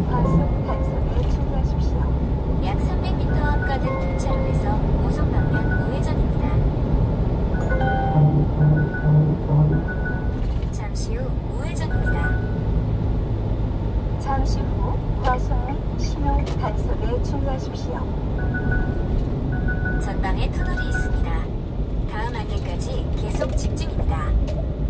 과속 단속에 주의하십시오. 약 300m 앞 가든 교차로에서 고속 방면 우회전입니다. 잠시 후 우회전입니다. 잠시 후 과속 신호 단속에 주의하십시오. 전방에 터널이 있습니다. 다음 안내까지 계속 직진입니다.